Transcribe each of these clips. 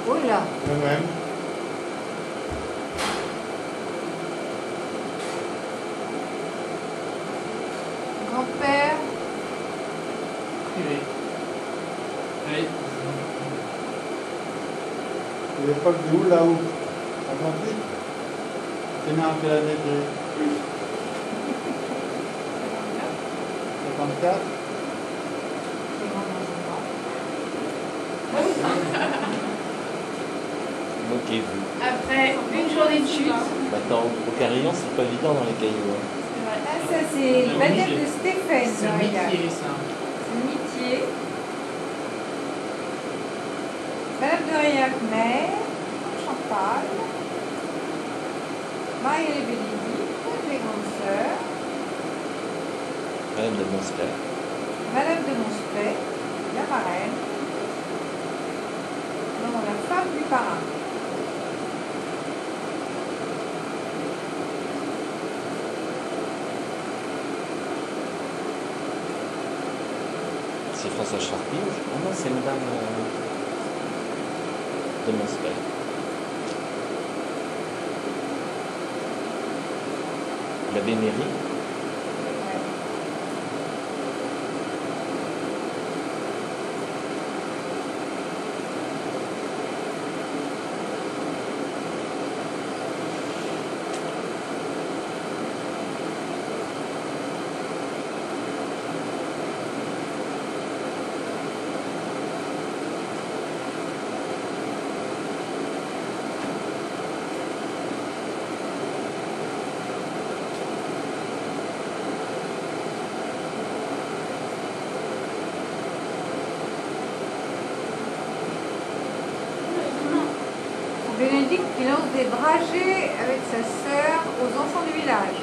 Oh là. Le même. Grand-père. Privé. Oui. C'est l'époque de où là-haut? Atlantique? C'est né en quelle année? 54? Moquez-vous. Après une journée de chute. Maintenant, au carillon, c'est pas évident dans les cailloux. Hein. Ah, ça, c'est le baptême de Stéphane. C'est Regarde. métier, ça. Mitié. Madame de Réac-Mère, Chantal, Marie et Bénédicte, les grandes sœurs, Madame de Monsper. Madame de Monspey, la marraine, non, la femme du parrain. C'est François Charpie. Ah non, c'est Madame de Monsper. L'abbé Méry. Bénédicte qui lance des dragées avec sa sœur aux enfants du village.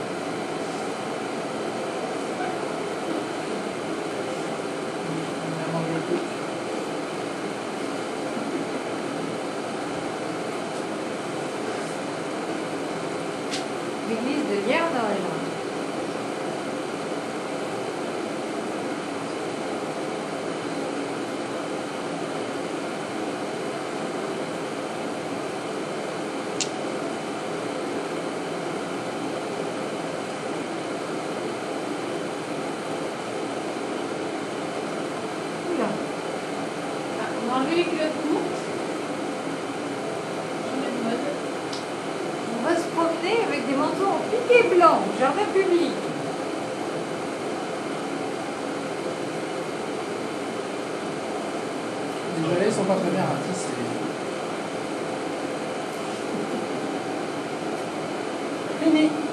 On a mangé le truc. L'église de Lierdol. Oula. Ah, on a enlevé les culottes courtes. Changer de mode. On va se promener avec des manteaux en piqué blanc au jardin public. Les galets sont pas très bien ratissés. René.